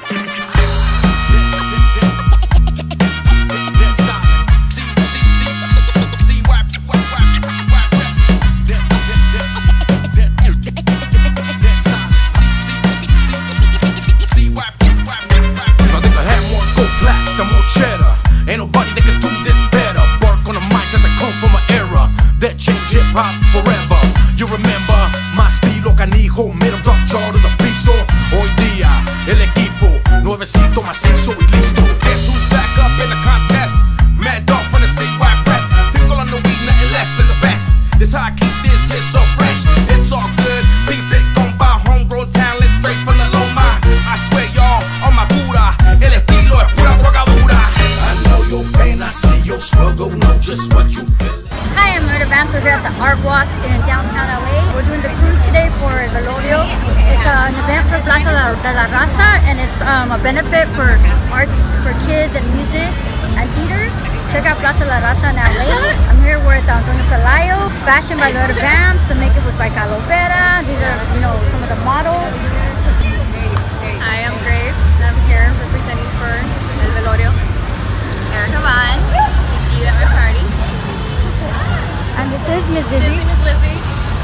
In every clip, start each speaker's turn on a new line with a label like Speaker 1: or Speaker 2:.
Speaker 1: Ain't nobody that can do this better. Bark on the mic cause I come from an era that changed hip-hop forever. You remember my estilo canijo, made them drop jaw to the piso. Hoy día el equipo nuevecito, macizo y listo. Guess who's back up in the contest? Mad Dog from the CY Press. Tickle on the weed, nothing left for the best. This how I keep this hit so fresh. It's all good, people gon' buy homegrown talent straight from the Loma. I swear y'all, on my Buddha, el estilo es pura drogadura. Your pain, I see your struggle, know just what you feel.
Speaker 2: Hi, I'm Murder Vamp. We're here at the Art Walk in downtown LA. We're doing the cruise today for Velorio. It's an event for Plaza de la Raza, and it's a benefit for arts for kids and music and theater. Check out Plaza de la Raza in LA. I'm here with Antonio Pelayo, fashion by Murder Vamp, the makeup was by Calovera. These are, some of the models.
Speaker 3: Hi, I'm Grace. I'm here representing for El Velorio. Erica Vaughn. See you at my party.
Speaker 2: And this is Miss Dizzy.
Speaker 3: Miss Lizzie.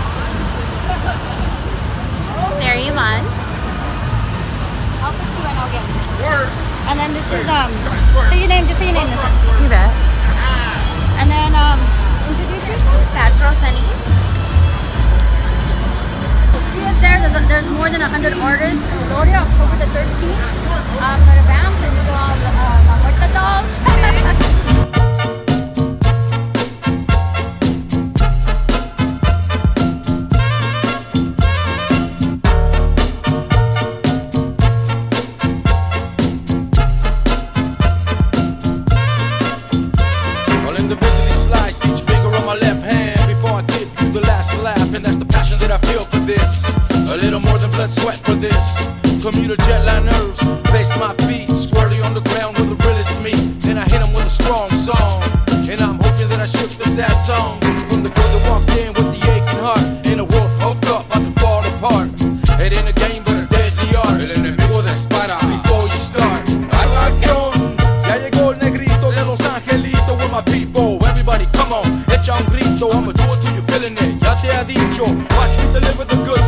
Speaker 3: Sarah Yvonne.
Speaker 2: I'll put you and I'll get you. And then this is say your name, just say your name.
Speaker 3: You bet.
Speaker 2: And then introduce yourself.
Speaker 3: Bad Girl Sunny.
Speaker 2: See us there. There's more than 100 artists in Velorio, October the 13th. Murder Vamp, and you go on La Muerta Dolls.
Speaker 1: I'll individually slice each finger on my left hand before I give you the last laugh, and that's the passion that I feel for this. A little more than blood, sweat for this. Commuter jet line nerves, place my feet squarely on the ground where the realest me. Then I hit them with a strong song, and I'm hoping that I shook the sad song from the girl that walked in with the aching heart, in a world hooked up, about to fall apart. It ain't a game but a deadly art. El enemigo dispara before you start. Atracción, ya llegó el negrito de Los Angelitos with my people. Everybody come on, echa un grito. I'ma do it till you're feeling it. Ya te ha dicho, watch me deliver the good